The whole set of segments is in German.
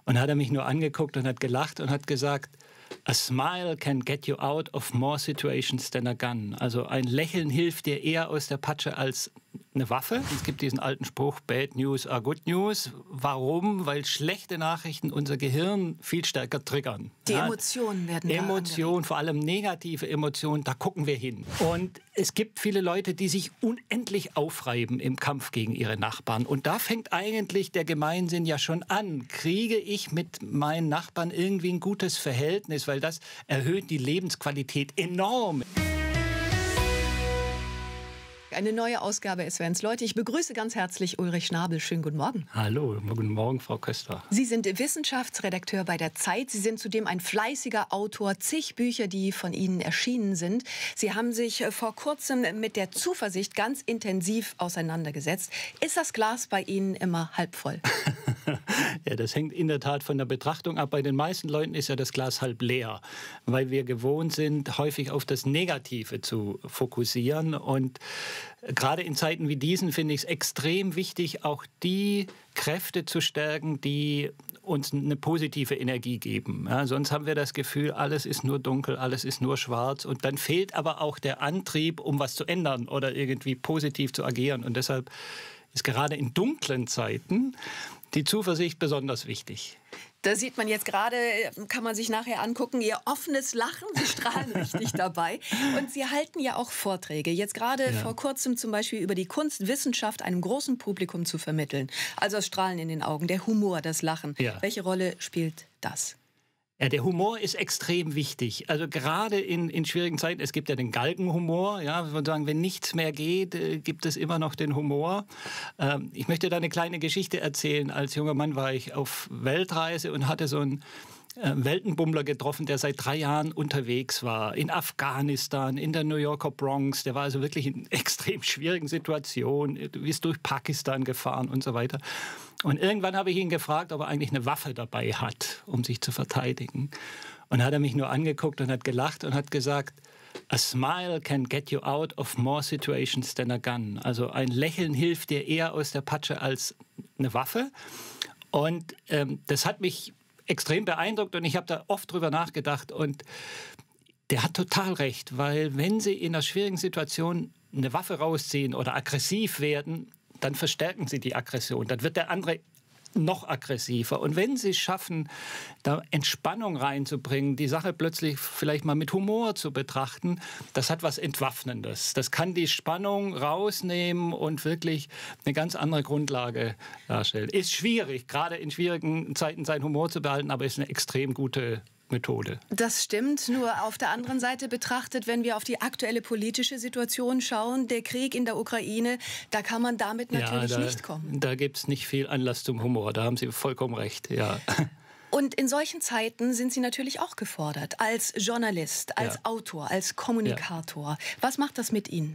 Und hat er mich nur angeguckt und hat gelacht und hat gesagt, a smile can get you out of more situations than a gun. Also ein Lächeln hilft dir eher aus der Patsche als eine Waffe. Es gibt diesen alten Spruch, bad news are good news. Warum? Weil schlechte Nachrichten unser Gehirn viel stärker triggern. Die Emotionen werden da Emotionen, vor allem negative Emotionen, da gucken wir hin. Und es gibt viele Leute, die sich unendlich aufreiben im Kampf gegen ihre Nachbarn. Und da fängt eigentlich der Gemeinsinn ja schon an. Kriege ich mit meinen Nachbarn irgendwie ein gutes Verhältnis? Weil das erhöht die Lebensqualität enorm. Eine neue Ausgabe SWRs Leute. Ich begrüße ganz herzlich Ulrich Schnabel. Schönen guten Morgen. Hallo, guten Morgen, Frau Köster. Sie sind Wissenschaftsredakteur bei der Zeit. Sie sind zudem ein fleißiger Autor. Zig Bücher, die von Ihnen erschienen sind. Sie haben sich vor kurzem mit der Zuversicht ganz intensiv auseinandergesetzt. Ist das Glas bei Ihnen immer halb voll? Ja, das hängt in der Tat von der Betrachtung ab. Bei den meisten Leuten ist ja das Glas halb leer, weil wir gewohnt sind, häufig auf das Negative zu fokussieren. Und gerade in Zeiten wie diesen finde ich es extrem wichtig, auch die Kräfte zu stärken, die uns eine positive Energie geben. Ja, sonst haben wir das Gefühl, alles ist nur dunkel, alles ist nur schwarz. Und dann fehlt aber auch der Antrieb, um was zu ändern oder irgendwie positiv zu agieren. Und deshalb ist gerade in dunklen Zeiten die Zuversicht besonders wichtig. Da sieht man jetzt gerade, kann man sich nachher angucken, Ihr offenes Lachen, Sie strahlen richtig dabei. Und Sie halten ja auch Vorträge, jetzt gerade vor kurzem zum Beispiel über die Kunstwissenschaft einem großen Publikum zu vermitteln. Also das Strahlen in den Augen, der Humor, das Lachen. Ja. Welche Rolle spielt das? Ja, der Humor ist extrem wichtig. Also gerade in schwierigen Zeiten, es gibt ja den Galgenhumor. Ja, wir würden sagen, wenn nichts mehr geht, gibt es immer noch den Humor. Ich möchte da eine kleine Geschichte erzählen. Als junger Mann war ich auf Weltreise und hatte so einen Weltenbummler getroffen, der seit 3 Jahren unterwegs war. In Afghanistan, in der New Yorker Bronx. Der war also wirklich in extrem schwierigen Situationen. Ist durch Pakistan gefahren und so weiter. Und irgendwann habe ich ihn gefragt, ob er eigentlich eine Waffe dabei hat, um sich zu verteidigen. Und hat er mich nur angeguckt und hat gelacht und hat gesagt, a smile can get you out of more situations than a gun. Also ein Lächeln hilft dir eher aus der Patsche als eine Waffe. Und das hat mich extrem beeindruckt und ich habe da oft drüber nachgedacht. Und der hat total recht, weil wenn Sie in einer schwierigen Situation eine Waffe rausziehen oder aggressiv werden, dann verstärken Sie die Aggression. Dann wird der andere noch aggressiver. Und wenn Sie es schaffen, da Entspannung reinzubringen, die Sache plötzlich vielleicht mal mit Humor zu betrachten, das hat was Entwaffnendes. Das kann die Spannung rausnehmen und wirklich eine ganz andere Grundlage darstellen. Ist schwierig, gerade in schwierigen Zeiten seinen Humor zu behalten, aber ist eine extrem gute Methode. Das stimmt, nur auf der anderen Seite betrachtet, wenn wir auf die aktuelle politische Situation schauen, der Krieg in der Ukraine, da kann man damit natürlich nicht kommen. Da gibt es nicht viel Anlass zum Humor, da haben Sie vollkommen recht, ja. Und in solchen Zeiten sind Sie natürlich auch gefordert, als Journalist, als Autor, als Kommunikator. Was macht das mit Ihnen?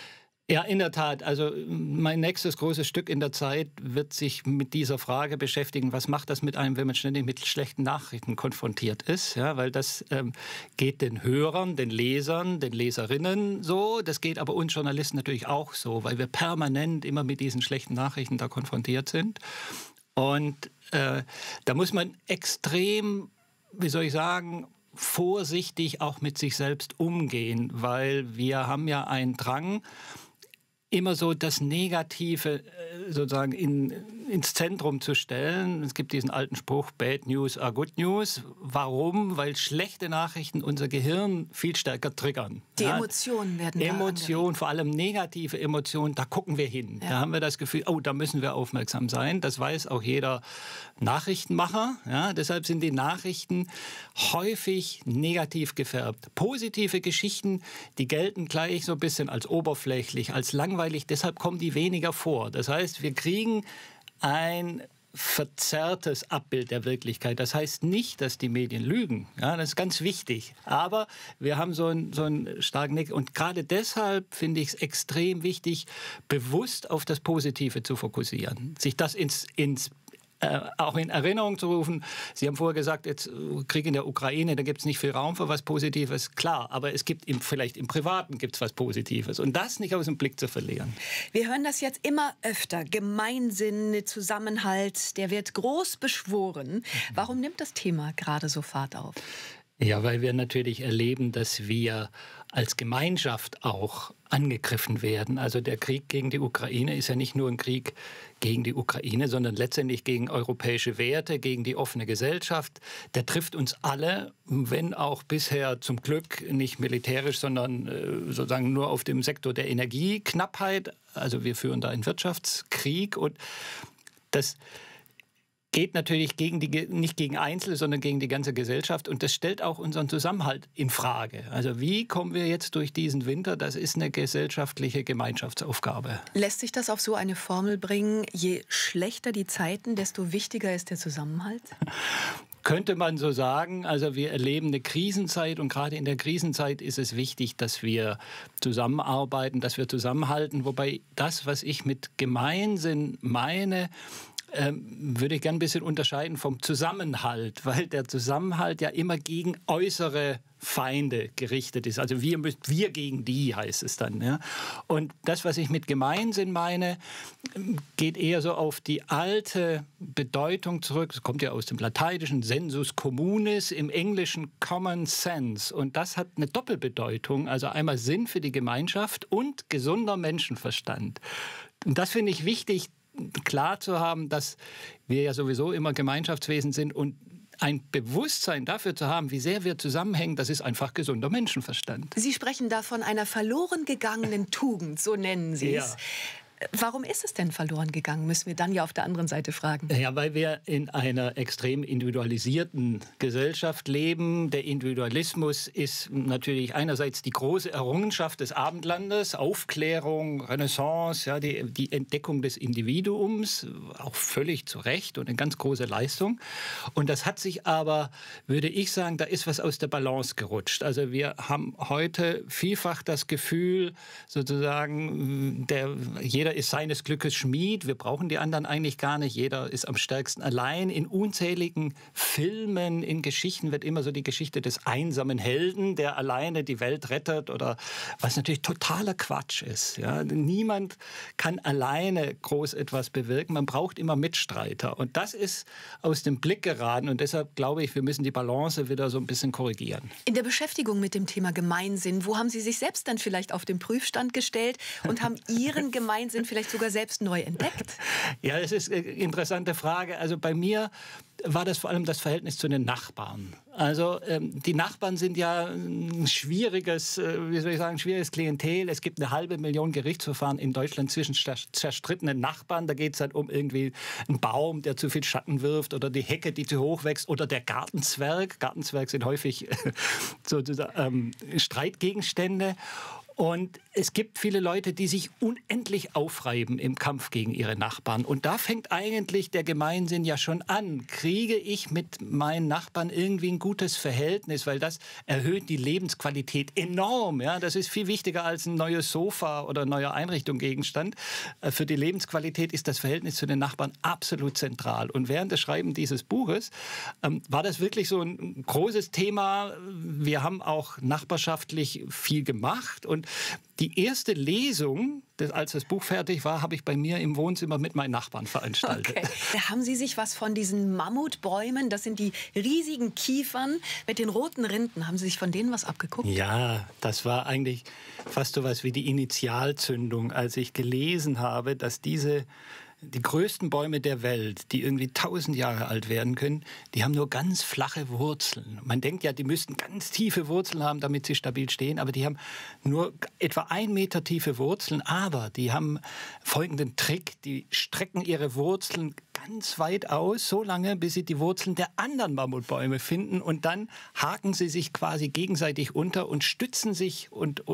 Ja, in der Tat. Also mein nächstes großes Stück in der Zeit wird sich mit dieser Frage beschäftigen, was macht das mit einem, wenn man ständig mit schlechten Nachrichten konfrontiert ist? Ja, weil das geht den Hörern, den Lesern, den Leserinnen so. Das geht aber uns Journalisten natürlich auch so, weil wir permanent immer mit diesen schlechten Nachrichten da konfrontiert sind. Und da muss man extrem, wie soll ich sagen, vorsichtig auch mit sich selbst umgehen, weil wir haben ja einen Drang, immer so das Negative sozusagen ins Zentrum zu stellen. Es gibt diesen alten Spruch, bad news are good news. Warum? Weil schlechte Nachrichten unser Gehirn viel stärker triggern. Die Emotionen werden Emotionen, vor allem negative Emotionen, da gucken wir hin. Ja. Da haben wir das Gefühl, oh, da müssen wir aufmerksam sein. Das weiß auch jeder Nachrichtenmacher. Ja, deshalb sind die Nachrichten häufig negativ gefärbt. Positive Geschichten, die gelten gleich so ein bisschen als oberflächlich, als langweilig. Deshalb kommen die weniger vor. Das heißt, wir kriegen ein verzerrtes Abbild der Wirklichkeit. Das heißt nicht, dass die Medien lügen. Ja, das ist ganz wichtig. Aber wir haben so einen starken Nick. Und gerade deshalb finde ich es extrem wichtig, bewusst auf das Positive zu fokussieren. Sich das ins auch in Erinnerung zu rufen. Sie haben vorher gesagt, jetzt Krieg in der Ukraine, da gibt es nicht viel Raum für was Positives. Klar, aber es gibt vielleicht im Privaten gibt's was Positives. Und das nicht aus dem Blick zu verlieren. Wir hören das jetzt immer öfter. Gemeinsinn, Zusammenhalt, der wird groß beschworen. Warum nimmt das Thema gerade so Fahrt auf? Ja, weil wir natürlich erleben, dass wir als Gemeinschaft auch angegriffen werden. Also der Krieg gegen die Ukraine ist ja nicht nur ein Krieg gegen die Ukraine, sondern letztendlich gegen europäische Werte, gegen die offene Gesellschaft. Der trifft uns alle, wenn auch bisher zum Glück nicht militärisch, sondern sozusagen nur auf dem Sektor der Energieknappheit. Also wir führen da einen Wirtschaftskrieg und das geht natürlich nicht gegen Einzelne, sondern gegen die ganze Gesellschaft. Und das stellt auch unseren Zusammenhalt in Frage. Also wie kommen wir jetzt durch diesen Winter? Das ist eine gesellschaftliche Gemeinschaftsaufgabe. Lässt sich das auf so eine Formel bringen, je schlechter die Zeiten, desto wichtiger ist der Zusammenhalt? Könnte man so sagen. Also wir erleben eine Krisenzeit und gerade in der Krisenzeit ist es wichtig, dass wir zusammenarbeiten, dass wir zusammenhalten. Wobei das, was ich mit Gemeinsinn meine, würde ich gerne ein bisschen unterscheiden vom Zusammenhalt, weil der Zusammenhalt ja immer gegen äußere Feinde gerichtet ist. Also wir gegen die, heißt es dann. Ja? Und das, was ich mit Gemeinsinn meine, geht eher so auf die alte Bedeutung zurück. Es kommt ja aus dem Lateinischen sensus communis, im Englischen common sense. Und das hat eine Doppelbedeutung, also einmal Sinn für die Gemeinschaft und gesunder Menschenverstand. Und das finde ich wichtig, klar zu haben, dass wir ja sowieso immer Gemeinschaftswesen sind und ein Bewusstsein dafür zu haben, wie sehr wir zusammenhängen, das ist einfach gesunder Menschenverstand. Sie sprechen da von einer verloren gegangenen Tugend, so nennen Sie es. Ja. Warum ist es denn verloren gegangen, müssen wir dann ja auf der anderen Seite fragen. Ja, weil wir in einer extrem individualisierten Gesellschaft leben. Der Individualismus ist natürlich einerseits die große Errungenschaft des Abendlandes, Aufklärung, Renaissance, ja, die Entdeckung des Individuums, auch völlig zu Recht und eine ganz große Leistung. Und das hat sich aber, würde ich sagen, da ist was aus der Balance gerutscht. Also wir haben heute vielfach das Gefühl, sozusagen, jeder ist seines Glückes Schmied. Wir brauchen die anderen eigentlich gar nicht. Jeder ist am stärksten allein. In unzähligen Filmen, in Geschichten wird immer so die Geschichte des einsamen Helden, der alleine die Welt rettet, oder was natürlich totaler Quatsch ist. Ja? Niemand kann alleine groß etwas bewirken. Man braucht immer Mitstreiter. Und das ist aus dem Blick geraten. Und deshalb glaube ich, wir müssen die Balance wieder so ein bisschen korrigieren. In der Beschäftigung mit dem Thema Gemeinsinn, wo haben Sie sich selbst dann vielleicht auf den Prüfstand gestellt und haben Ihren Gemeinsinn vielleicht sogar selbst neu entdeckt? Ja, das ist eine interessante Frage. Also bei mir war das vor allem das Verhältnis zu den Nachbarn. Also die Nachbarn sind ja ein schwieriges, schwieriges Klientel. Es gibt 500.000 Gerichtsverfahren in Deutschland zwischen zerstrittenen Nachbarn. Da geht es dann um irgendwie einen Baum, der zu viel Schatten wirft, oder die Hecke, die zu hoch wächst, oder der Gartenzwerg. Gartenzwerge sind häufig sozusagen Streitgegenstände. Und es gibt viele Leute, die sich unendlich aufreiben im Kampf gegen ihre Nachbarn. Und da fängt eigentlich der Gemeinsinn ja schon an. Kriege ich mit meinen Nachbarn irgendwie ein gutes Verhältnis? Weil das erhöht die Lebensqualität enorm. Ja? Das ist viel wichtiger als ein neues Sofa oder ein neuer Einrichtungsgegenstand. Für die Lebensqualität ist das Verhältnis zu den Nachbarn absolut zentral. Und während des Schreibens dieses Buches war das wirklich so ein großes Thema. Wir haben auch nachbarschaftlich viel gemacht. Und die erste Lesung, als das Buch fertig war, habe ich bei mir im Wohnzimmer mit meinen Nachbarn veranstaltet. Okay. Haben Sie sich was von diesen Mammutbäumen, das sind die riesigen Kiefern mit den roten Rinden, haben Sie sich von denen was abgeguckt? Ja, das war eigentlich fast so was wie die Initialzündung, als ich gelesen habe, dass die größten Bäume der Welt, die irgendwie 1000 Jahre alt werden können, die haben nur ganz flache Wurzeln. Man denkt ja, die müssten ganz tiefe Wurzeln haben, damit sie stabil stehen, aber die haben nur etwa 1 Meter tiefe Wurzeln. Aber die haben folgenden Trick: Die strecken ihre Wurzeln ganz weit aus, so lange, bis sie die Wurzeln der anderen Mammutbäume finden, und dann haken sie sich quasi gegenseitig unter und stützen sich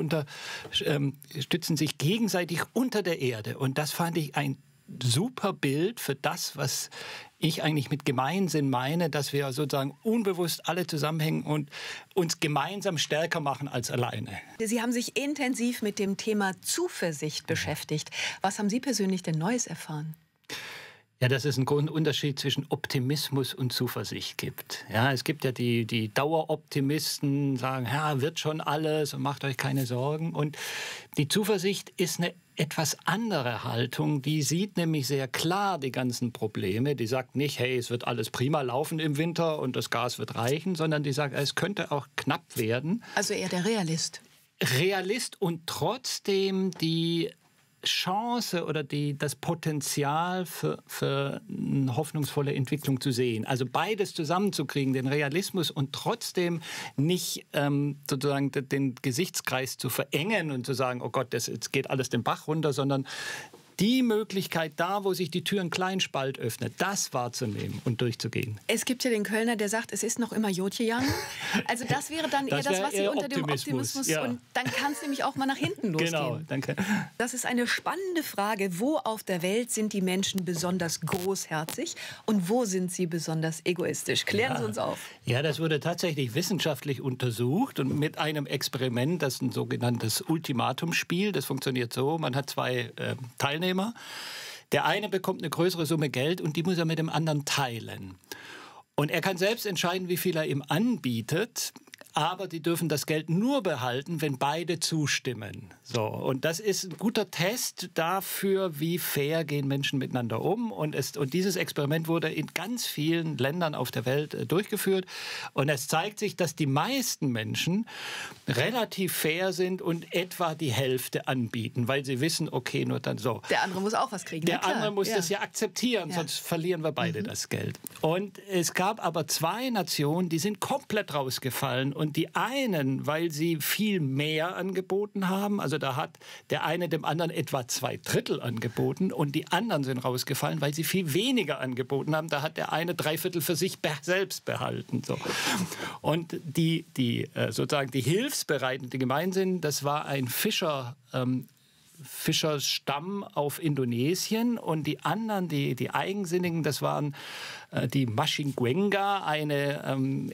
gegenseitig unter der Erde. Und das fand ich ein super Bild für das, was ich eigentlich mit Gemeinsinn meine, dass wir sozusagen unbewusst alle zusammenhängen und uns gemeinsam stärker machen als alleine. Sie haben sich intensiv mit dem Thema Zuversicht beschäftigt. Was haben Sie persönlich denn Neues erfahren? Ja, dass es einen großen Unterschied zwischen Optimismus und Zuversicht gibt. Ja, es gibt ja die Daueroptimisten, sagen, ja, wird schon alles und macht euch keine Sorgen. Und die Zuversicht ist eine etwas andere Haltung. Die sieht nämlich sehr klar die ganzen Probleme. Die sagt nicht, hey, es wird alles prima laufen im Winter und das Gas wird reichen, sondern die sagt, es könnte auch knapp werden. Also eher der Realist. Realist und trotzdem die Chance oder das Potenzial für eine hoffnungsvolle Entwicklung zu sehen. Also beides zusammenzukriegen, den Realismus und trotzdem nicht sozusagen den Gesichtskreis zu verengen und zu sagen, oh Gott, jetzt geht alles den Bach runter, sondern die Möglichkeit da, wo sich die Tür ein kleinen Spalt öffnet, das wahrzunehmen und durchzugehen. Es gibt ja den Kölner, der sagt, es ist noch immer Jotjejan. Also das wäre dann eher das, was Sie unter dem Optimismus... Ja. Und dann kann es nämlich auch mal nach hinten losgehen. Genau, danke. Das ist eine spannende Frage. Wo auf der Welt sind die Menschen besonders großherzig und wo sind sie besonders egoistisch? Klären Sie uns auf. Ja, das wurde tatsächlich wissenschaftlich untersucht und mit einem Experiment, das ist ein sogenanntes Ultimatumspiel. Das funktioniert so, man hat zwei Teilnehmer. Der eine bekommt eine größere Summe Geld und die muss er mit dem anderen teilen. Und er kann selbst entscheiden, wie viel er ihm anbietet, aber die dürfen das Geld nur behalten, wenn beide zustimmen. So, und das ist ein guter Test dafür, wie fair gehen Menschen miteinander um. Und dieses Experiment wurde in ganz vielen Ländern auf der Welt durchgeführt. Und es zeigt sich, dass die meisten Menschen relativ fair sind und etwa die Hälfte anbieten, weil sie wissen, okay, nur dann so. Der andere muss auch was kriegen. Der andere muss das ja akzeptieren, sonst verlieren wir beide das Geld. Und es gab aber zwei Nationen, die sind komplett rausgefallen. Und die einen, weil sie viel mehr angeboten haben, also da hat der eine dem anderen etwa 2/3 angeboten und die anderen sind rausgefallen, weil sie viel weniger angeboten haben. Da hat der eine 3/4 für sich selbst behalten. So. Und sozusagen die Hilfsbereiten, die gemeint sind, das war ein Fischerstamm auf Indonesien und die anderen, die Eigensinnigen, das waren die Mashinguenga, eine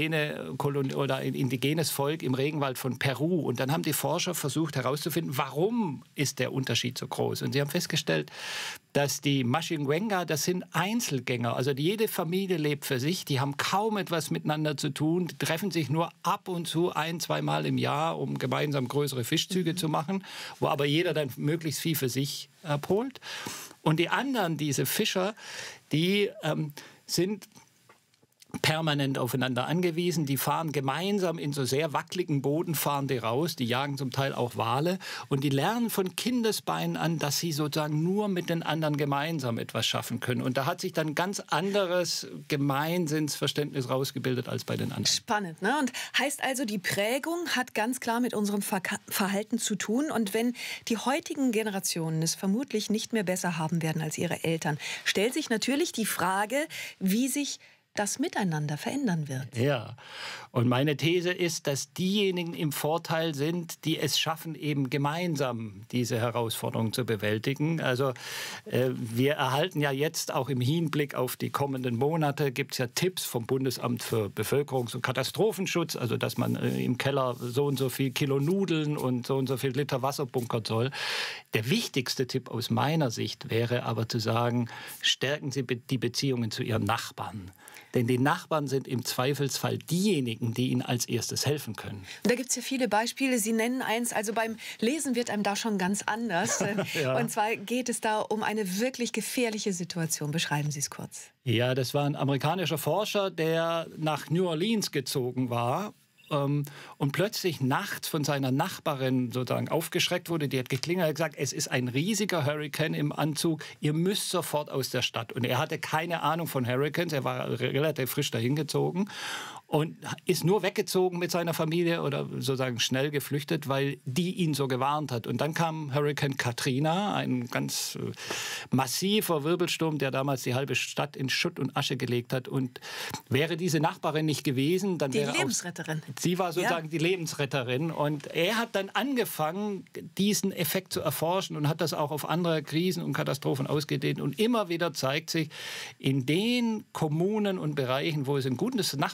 indigenes Volk im Regenwald von Peru. Und dann haben die Forscher versucht herauszufinden, warum ist der Unterschied so groß. Und sie haben festgestellt, dass die Mashinguenga, das sind Einzelgänger. Also jede Familie lebt für sich, die haben kaum etwas miteinander zu tun, die treffen sich nur ab und zu 1-2 Mal im Jahr, um gemeinsam größere Fischzüge zu machen, wo aber jeder dann möglichst viel für sich abholt. Und die anderen, diese Fischer, die sind permanent aufeinander angewiesen. Die fahren gemeinsam in so sehr wackeligen Boden, fahren die raus. Die jagen zum Teil auch Wale. Und die lernen von Kindesbeinen an, dass sie sozusagen nur mit den anderen gemeinsam etwas schaffen können. Und da hat sich dann ein ganz anderes Gemeinsinnsverständnis rausgebildet als bei den anderen. Spannend, ne? Und heißt also, die Prägung hat ganz klar mit unserem Verhalten zu tun. Und wenn die heutigen Generationen es vermutlich nicht mehr besser haben werden als ihre Eltern, stellt sich natürlich die Frage, wie sich das Miteinander verändern wird. Ja, und meine These ist, dass diejenigen im Vorteil sind, die es schaffen, eben gemeinsam diese Herausforderung zu bewältigen. Also wir erhalten ja jetzt auch im Hinblick auf die kommenden Monate, gibt es ja Tipps vom Bundesamt für Bevölkerungs- und Katastrophenschutz, also dass man im Keller so und so viel Kilo Nudeln und so viel Liter Wasser bunkern soll. Der wichtigste Tipp aus meiner Sicht wäre aber zu sagen, stärken Sie die Beziehungen zu Ihren Nachbarn. Denn die Nachbarn sind im Zweifelsfall diejenigen, die Ihnen als erstes helfen können. Und da gibt es ja viele Beispiele. Sie nennen eins, also beim Lesen wird einem da schon ganz anders. Ja. Und zwar geht es da um eine wirklich gefährliche Situation. Beschreiben Sie es kurz. Ja, das war ein amerikanischer Forscher, der nach New Orleans gezogen war. Und plötzlich nachts von seiner Nachbarin sozusagen aufgeschreckt wurde. Die hat geklingelt und gesagt, es ist ein riesiger Hurrikan im Anzug, ihr müsst sofort aus der Stadt. Und er hatte keine Ahnung von Hurrikans, er war relativ frisch dahin gezogen und ist nur weggezogen mit seiner Familie oder sozusagen schnell geflüchtet, weil die ihn so gewarnt hat. Und dann kam Hurrikan Katrina, ein ganz massiver Wirbelsturm, der damals die halbe Stadt in Schutt und Asche gelegt hat. Und wäre diese Nachbarin nicht gewesen, dann wäre die Lebensretterin. Sie war sozusagen die Lebensretterin. Und er hat dann angefangen, diesen Effekt zu erforschen und hat das auch auf andere Krisen und Katastrophen ausgedehnt. Und immer wieder zeigt sich, in den Kommunen und Bereichen, wo es ein gutes nachbarschaftliches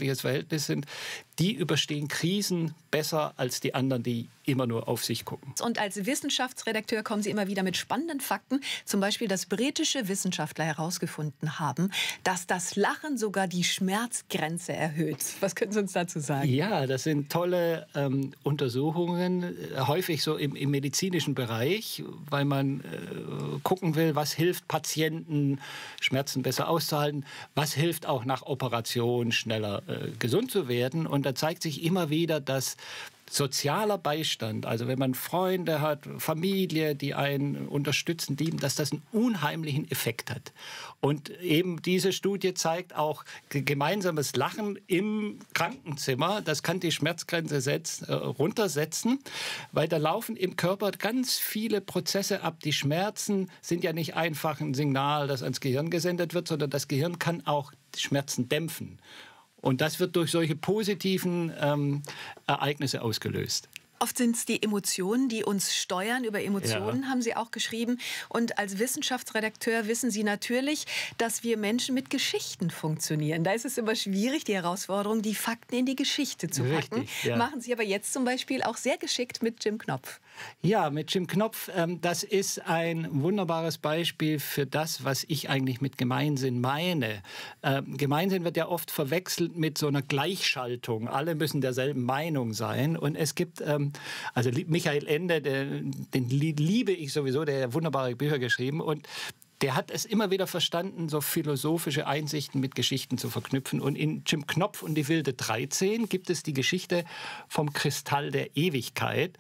zwischenmenschliches Verhältnis sind, die überstehen Krisen besser als die anderen, die immer nur auf sich gucken. Und als Wissenschaftsredakteur kommen Sie immer wieder mit spannenden Fakten. Zum Beispiel, dass britische Wissenschaftler herausgefunden haben, dass das Lachen sogar die Schmerzgrenze erhöht. Was können Sie uns dazu sagen? Ja, das sind tolle Untersuchungen, häufig so im medizinischen Bereich, weil man gucken will, was hilft Patienten, Schmerzen besser auszuhalten, was hilft auch nach Operation schneller gesund zu werden. Und da zeigt sich immer wieder, dass sozialer Beistand, also wenn man Freunde hat, Familie, die einen unterstützen, lieben, dass das einen unheimlichen Effekt hat. Und eben diese Studie zeigt auch, gemeinsames Lachen im Krankenzimmer, das kann die Schmerzgrenze runtersetzen, weil da laufen im Körper ganz viele Prozesse ab. Die Schmerzen sind ja nicht einfach ein Signal, das ans Gehirn gesendet wird, sondern das Gehirn kann auch die Schmerzen dämpfen. Und das wird durch solche positiven Ereignisse ausgelöst. Oft sind es die Emotionen, die uns steuern. Über Emotionen haben Sie auch geschrieben. Und als Wissenschaftsredakteur wissen Sie natürlich, dass wir Menschen mit Geschichten funktionieren. Da ist es immer schwierig, die Herausforderung, die Fakten in die Geschichte zu packen. Richtig, ja. Machen Sie aber jetzt zum Beispiel auch sehr geschickt mit Jim Knopf. Ja, mit Jim Knopf, das ist ein wunderbares Beispiel für das, was ich eigentlich mit Gemeinsinn meine. Gemeinsinn wird ja oft verwechselt mit so einer Gleichschaltung. Alle müssen derselben Meinung sein. Und es gibt, also Michael Ende, den liebe ich sowieso, der hat wunderbare Bücher geschrieben. Und der hat es immer wieder verstanden, so philosophische Einsichten mit Geschichten zu verknüpfen. Und in Jim Knopf und die wilde 13 gibt es die Geschichte vom Kristall der Ewigkeit.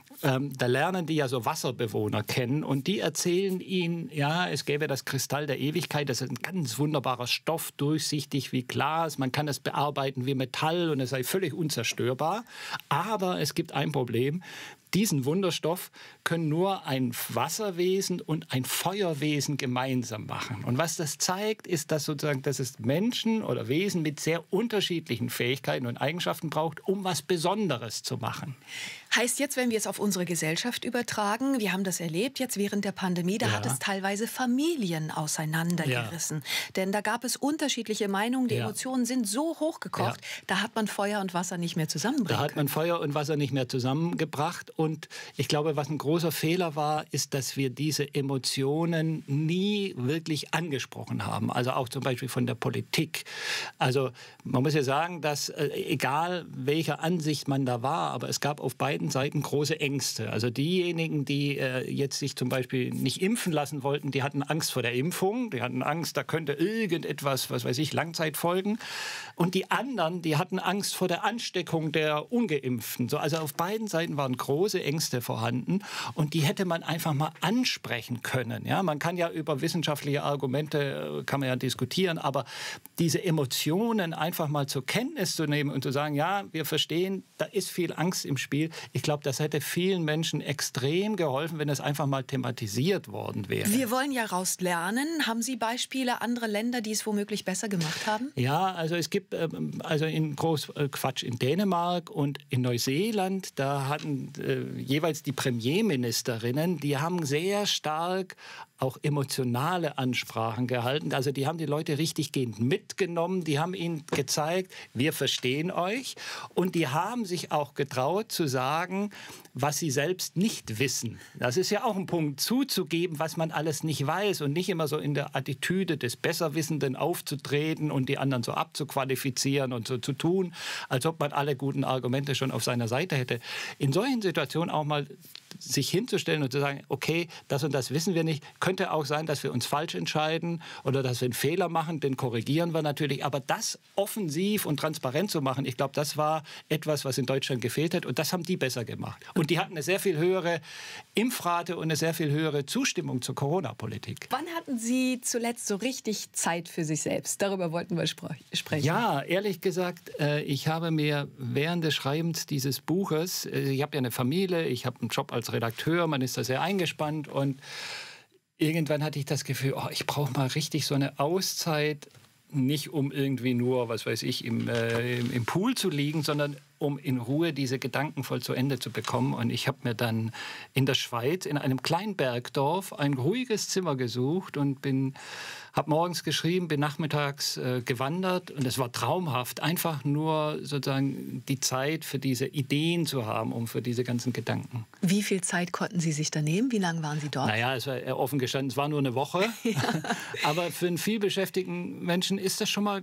Da lernen die ja so Wasserbewohner kennen und die erzählen ihnen, ja, es gäbe das Kristall der Ewigkeit, das ist ein ganz wunderbarer Stoff, durchsichtig wie Glas, man kann es bearbeiten wie Metall und es sei völlig unzerstörbar. Aber es gibt ein Problem. Diesen Wunderstoff können nur ein Wasserwesen und ein Feuerwesen gemeinsam machen. Und was das zeigt, ist, dass es Menschen oder Wesen mit sehr unterschiedlichen Fähigkeiten und Eigenschaften braucht, um was Besonderes zu machen. Heißt jetzt, wenn wir es auf unsere Gesellschaft übertragen, wir haben das erlebt jetzt während der Pandemie, da hat es teilweise Familien auseinandergerissen. Denn da gab es unterschiedliche Meinungen, die Emotionen sind so hochgekocht, da hat man Feuer und Wasser nicht mehr zusammenbringen können. Da hat man Feuer und Wasser nicht mehr zusammengebracht. Und ich glaube, was ein großer Fehler war, ist, dass wir diese Emotionen nie wirklich angesprochen haben. Also auch zum Beispiel von der Politik. Also man muss ja sagen, dass egal welcher Ansicht man da war, aber es gab auf beiden Seiten große Ängste. Also diejenigen, die jetzt sich zum Beispiel nicht impfen lassen wollten, die hatten Angst vor der Impfung. Die hatten Angst, da könnte irgendetwas, was weiß ich, Langzeitfolgen. Und die anderen, die hatten Angst vor der Ansteckung der Ungeimpften. So, also auf beiden Seiten waren große Ängste vorhanden und die hätte man einfach mal ansprechen können. Ja, man kann ja über wissenschaftliche Argumente kann man ja diskutieren, aber diese Emotionen einfach mal zur Kenntnis zu nehmen und zu sagen, ja, wir verstehen, da ist viel Angst im Spiel. Ich glaube, das hätte vielen Menschen extrem geholfen, wenn es einfach mal thematisiert worden wäre. Wir wollen ja raus lernen. Haben Sie Beispiele anderer Länder, die es womöglich besser gemacht haben? Ja, also es gibt in Dänemark und in Neuseeland, da hatten jeweils die Premierministerinnen, die haben sehr stark auch emotionale Ansprachen gehalten. Also die haben die Leute richtiggehend mitgenommen, die haben ihnen gezeigt, wir verstehen euch. Und die haben sich auch getraut zu sagen, was sie selbst nicht wissen. Das ist ja auch ein Punkt, zuzugeben, was man alles nicht weiß und nicht immer so in der Attitüde des Besserwissenden aufzutreten und die anderen so abzuqualifizieren und so zu tun, als ob man alle guten Argumente schon auf seiner Seite hätte. In solchen Situationen auch mal sich hinzustellen und zu sagen, okay, das und das wissen wir nicht. Könnte auch sein, dass wir uns falsch entscheiden oder dass wir einen Fehler machen, den korrigieren wir natürlich. Aber das offensiv und transparent zu machen, ich glaube, das war etwas, was in Deutschland gefehlt hat und das haben die besser gemacht. Und die hatten eine sehr viel höhere Impfrate und eine sehr viel höhere Zustimmung zur Corona-Politik. Wann hatten Sie zuletzt so richtig Zeit für sich selbst? Darüber wollten wir sprechen. Ja, ehrlich gesagt, ich habe mir während des Schreibens dieses Buches, ich habe ja eine Familie, ich habe einen Job als Redakteur, man ist da sehr eingespannt und irgendwann hatte ich das Gefühl, ich brauche mal richtig so eine Auszeit, nicht um irgendwie nur, was weiß ich, im Pool zu liegen, sondern um in Ruhe diese Gedanken voll zu Ende zu bekommen. Und ich habe mir dann in der Schweiz, in einem kleinen Bergdorf, ein ruhiges Zimmer gesucht und habe morgens geschrieben, bin nachmittags gewandert und es war traumhaft, einfach nur sozusagen die Zeit für diese Ideen zu haben, um für diese ganzen Gedanken. Wie viel Zeit konnten Sie sich da nehmen? Wie lange waren Sie dort? Naja, es war offen gestanden, es war nur eine Woche. Ja. Aber für einen vielbeschäftigten Menschen ist das schon mal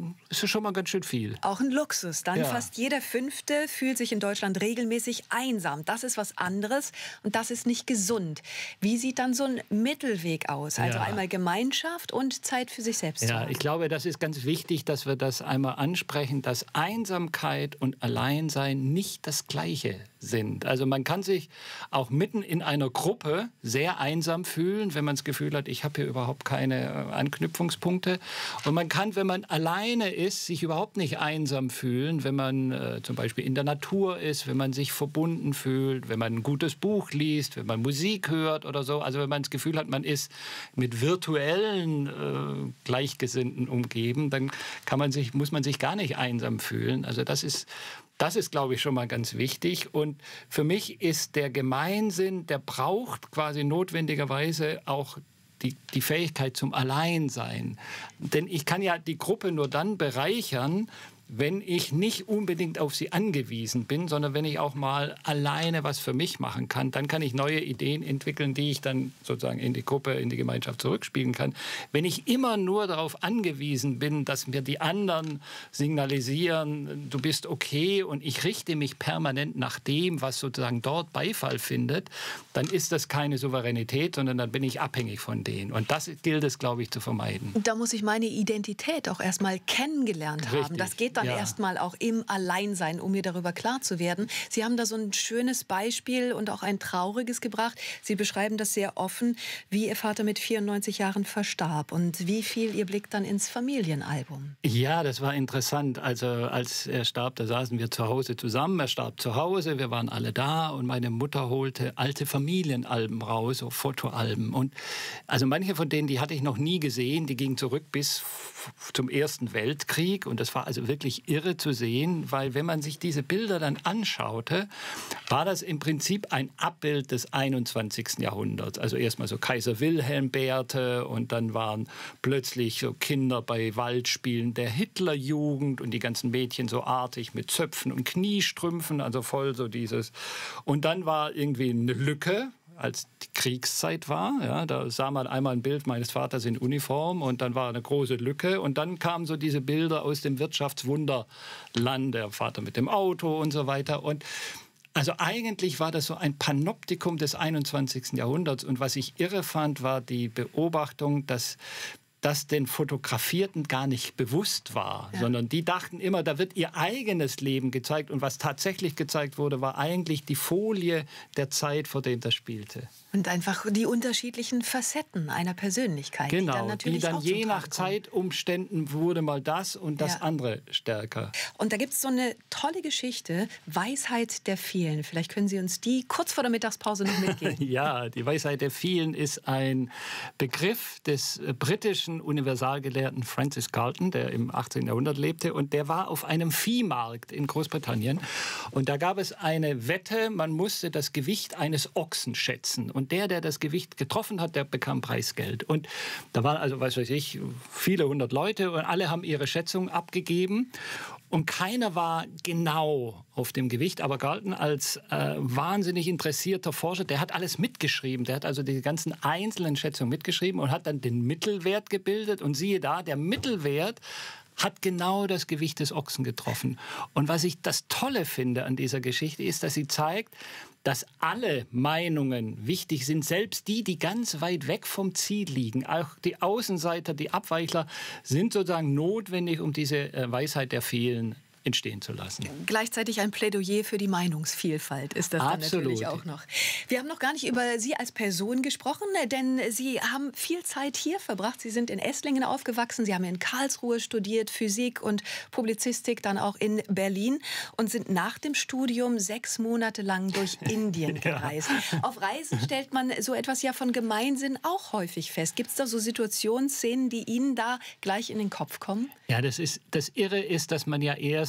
ganz schön viel. Auch ein Luxus. Dann fast jeder Fünfte fühlt sich in Deutschland regelmäßig einsam. Das ist was anderes und das ist nicht gesund. Wie sieht dann so ein Mittelweg aus? Also einmal Gemeinschaft und Zeit für sich selbst zu haben. Ich glaube, das ist ganz wichtig, dass wir das einmal ansprechen, dass Einsamkeit und Alleinsein nicht das Gleiche sind. Also man kann sich auch mitten in einer Gruppe sehr einsam fühlen, wenn man das Gefühl hat, ich habe hier überhaupt keine Anknüpfungspunkte. Und man kann, wenn man alleine ist, sich überhaupt nicht einsam fühlen, wenn man zum Beispiel in der Natur ist, wenn man sich verbunden fühlt, wenn man ein gutes Buch liest, wenn man Musik hört oder so. Also wenn man das Gefühl hat, man ist mit virtuellen Gleichgesinnten umgeben, dann muss man sich gar nicht einsam fühlen. Also das ist, glaube ich, schon mal ganz wichtig. Und für mich ist der Gemeinsinn, der braucht quasi notwendigerweise auch die Fähigkeit zum Alleinsein. Denn ich kann ja die Gruppe nur dann bereichern, wenn ich nicht unbedingt auf sie angewiesen bin, sondern wenn ich auch mal alleine was für mich machen kann, dann kann ich neue Ideen entwickeln, die ich dann sozusagen in die Gruppe, in die Gemeinschaft zurückspielen kann. Wenn ich immer nur darauf angewiesen bin, dass mir die anderen signalisieren, du bist okay und ich richte mich permanent nach dem, was sozusagen dort Beifall findet, dann ist das keine Souveränität, sondern dann bin ich abhängig von denen. Und das gilt es, glaube ich, zu vermeiden. Da muss ich meine Identität auch erstmal kennengelernt haben. Richtig. Das geht dann erstmal auch im Alleinsein, um mir darüber klar zu werden. Sie haben da so ein schönes Beispiel und auch ein trauriges gebracht. Sie beschreiben das sehr offen, wie Ihr Vater mit 94 Jahren verstarb und wie fiel Ihr Blick dann ins Familienalbum? Ja, das war interessant. Also als er starb, da saßen wir zu Hause zusammen. Er starb zu Hause, wir waren alle da und meine Mutter holte alte Familienalben raus, so Fotoalben. Und also manche von denen, die hatte ich noch nie gesehen, die gingen zurück bis zum Ersten Weltkrieg und das war also wirklich irre zu sehen, weil wenn man sich diese Bilder dann anschaute, war das im Prinzip ein Abbild des 21. Jahrhunderts. Also erstmal so Kaiser Wilhelm Bärte und dann waren plötzlich so Kinder bei Waldspielen der Hitlerjugend und die ganzen Mädchen so artig mit Zöpfen und Kniestrümpfen, also voll so dieses. Und dann war irgendwie eine Lücke, als die Kriegszeit war. Ja, da sah man einmal ein Bild meines Vaters in Uniform und dann war eine große Lücke. Und dann kamen so diese Bilder aus dem Wirtschaftswunderland, der Vater mit dem Auto und so weiter. Und also eigentlich war das so ein Panoptikum des 21. Jahrhunderts. Und was ich irre fand, war die Beobachtung, dass das den Fotografierten gar nicht bewusst war, sondern die dachten immer, da wird ihr eigenes Leben gezeigt und was tatsächlich gezeigt wurde, war eigentlich die Folie der Zeit, vor der das spielte. Und einfach die unterschiedlichen Facetten einer Persönlichkeit. Genau, die dann je nach Zeitumständen wurde mal das und das andere stärker. Und da gibt es so eine tolle Geschichte, Weisheit der Vielen. Vielleicht können Sie uns die kurz vor der Mittagspause noch mitgeben. Ja, die Weisheit der Vielen ist ein Begriff des britischen Universalgelehrten Francis Galton, der im 18. Jahrhundert lebte. Und der war auf einem Viehmarkt in Großbritannien. Und da gab es eine Wette, man musste das Gewicht eines Ochsen schätzen. Und der das Gewicht getroffen hat, der bekam Preisgeld. Und da waren also, was weiß ich, viele hundert Leute und alle haben ihre Schätzung abgegeben. Und keiner war genau auf dem Gewicht. Aber Galton als wahnsinnig interessierter Forscher, der hat alles mitgeschrieben. Der hat also die ganzen einzelnen Schätzungen mitgeschrieben und hat dann den Mittelwert gebildet. Und siehe da, der Mittelwert hat genau das Gewicht des Ochsen getroffen. Und was ich das Tolle finde an dieser Geschichte ist, dass sie zeigt, dass alle Meinungen wichtig sind, selbst die ganz weit weg vom Ziel liegen. Auch die Außenseiter, die Abweichler sind sozusagen notwendig, um diese Weisheit der Vielen entstehen zu lassen. Gleichzeitig ein Plädoyer für die Meinungsvielfalt ist das dann natürlich auch noch. Wir haben noch gar nicht über Sie als Person gesprochen, denn Sie haben viel Zeit hier verbracht. Sie sind in Esslingen aufgewachsen, Sie haben in Karlsruhe studiert, Physik und Publizistik, dann auch in Berlin und sind nach dem Studium 6 Monate lang durch Indien gereist. Auf Reisen stellt man so etwas ja von Gemeinsinn auch häufig fest. Gibt es da so Situationen, Szenen, die Ihnen da gleich in den Kopf kommen? Ja, das Irre ist, dass man ja erst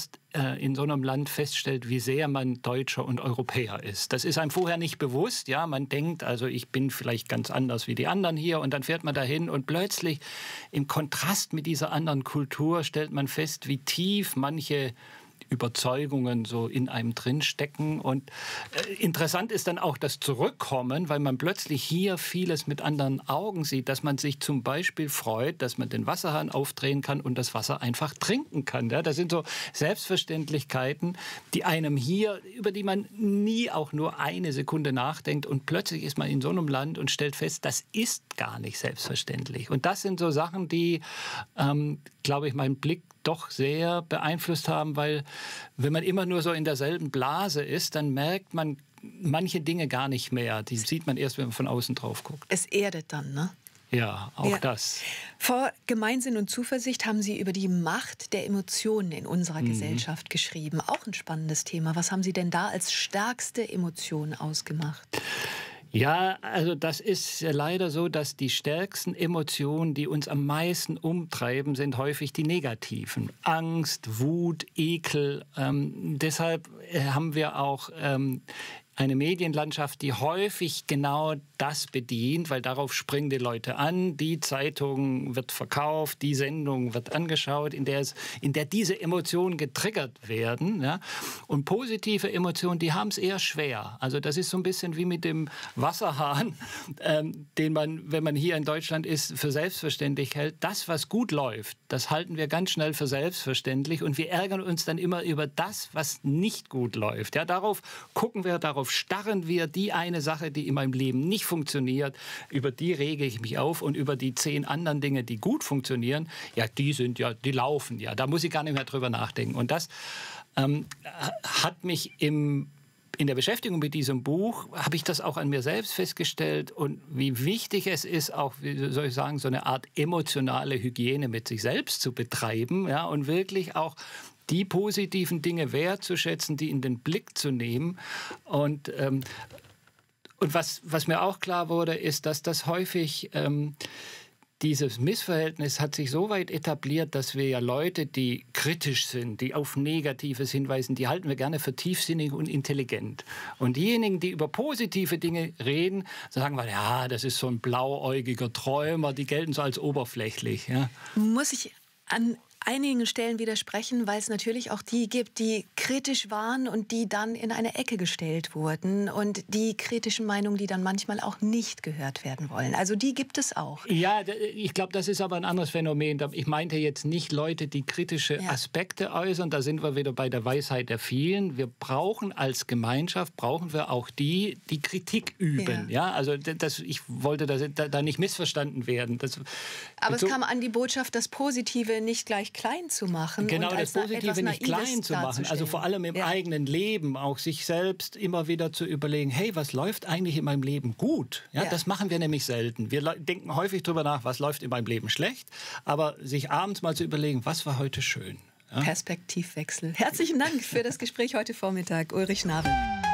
erst in so einem Land feststellt, wie sehr man Deutscher und Europäer ist. Das ist einem vorher nicht bewusst. Ja, man denkt, also ich bin vielleicht ganz anders wie die anderen hier und dann fährt man dahin und plötzlich im Kontrast mit dieser anderen Kultur stellt man fest, wie tief manche Überzeugungen so in einem drin stecken. Und interessant ist dann auch das Zurückkommen, weil man plötzlich hier vieles mit anderen Augen sieht, dass man sich zum Beispiel freut, dass man den Wasserhahn aufdrehen kann und das Wasser einfach trinken kann. Ja, das sind so Selbstverständlichkeiten, die einem hier, über die man nie auch nur eine Sekunde nachdenkt und plötzlich ist man in so einem Land und stellt fest, das ist gar nicht selbstverständlich. Und das sind so Sachen, die, glaube ich, meinen Blick doch sehr beeinflusst haben, weil wenn man immer nur so in derselben Blase ist, dann merkt man manche Dinge gar nicht mehr. Die sieht man erst, wenn man von außen drauf guckt. Es erdet dann, ne? Ja, auch das. Vor Gemeinsinn und Zuversicht haben Sie über die Macht der Emotionen in unserer Gesellschaft geschrieben. Auch ein spannendes Thema. Was haben Sie denn da als stärkste Emotion ausgemacht? Ja, also das ist leider so, dass die stärksten Emotionen, die uns am meisten umtreiben, sind häufig die negativen. Angst, Wut, Ekel. Deshalb haben wir auch eine Medienlandschaft, die häufig genau das bedient, weil darauf springen die Leute an. Die Zeitung wird verkauft, die Sendung wird angeschaut, in der diese Emotionen getriggert werden. Ja? Und positive Emotionen, die haben es eher schwer. Also das ist so ein bisschen wie mit dem Wasserhahn, den man, wenn man hier in Deutschland ist, für selbstverständlich hält. Das, was gut läuft, das halten wir ganz schnell für selbstverständlich und wir ärgern uns dann immer über das, was nicht gut läuft. Ja, darauf gucken wir, darauf starren wir. Die eine Sache, die in meinem Leben nicht funktioniert, über die rege ich mich auf und über die 10 anderen Dinge, die gut funktionieren, ja, die laufen ja. Da muss ich gar nicht mehr drüber nachdenken. Und das hat mich in der Beschäftigung mit diesem Buch, habe ich das auch an mir selbst festgestellt und wie wichtig es ist, auch, wie soll ich sagen, so eine Art emotionale Hygiene mit sich selbst zu betreiben, ja, und wirklich auch die positiven Dinge wertzuschätzen, die in den Blick zu nehmen. Und was mir auch klar wurde, ist, dass das häufig dieses Missverhältnis hat sich so weit etabliert, dass wir ja Leute, die kritisch sind, die auf Negatives hinweisen, die halten wir gerne für tiefsinnig und intelligent. Und diejenigen, die über positive Dinge reden, sagen wir, ja, das ist so ein blauäugiger Träumer, die gelten so als oberflächlich. Ja. Muss ich an einigen Stellen widersprechen, weil es natürlich auch die gibt, die kritisch waren und die dann in eine Ecke gestellt wurden und die kritischen Meinungen, die dann manchmal auch nicht gehört werden wollen. Also die gibt es auch. Ja, ich glaube, das ist aber ein anderes Phänomen. Ich meinte jetzt nicht Leute, die kritische Aspekte äußern. Da sind wir wieder bei der Weisheit der vielen. Wir brauchen als Gemeinschaft, brauchen wir auch die Kritik üben. Ja, also ich wollte da nicht missverstanden werden. Aber es kam an die Botschaft, das Positive nicht gleich klein zu machen. Genau, und das Positive nicht klein zu machen. Also vor allem im eigenen Leben auch sich selbst immer wieder zu überlegen, hey, was läuft eigentlich in meinem Leben gut? Ja, das machen wir nämlich selten. Wir denken häufig darüber nach, was läuft in meinem Leben schlecht, aber sich abends mal zu überlegen, was war heute schön? Ja? Perspektivwechsel. Herzlichen Dank für das Gespräch heute Vormittag, Ulrich Schnabel.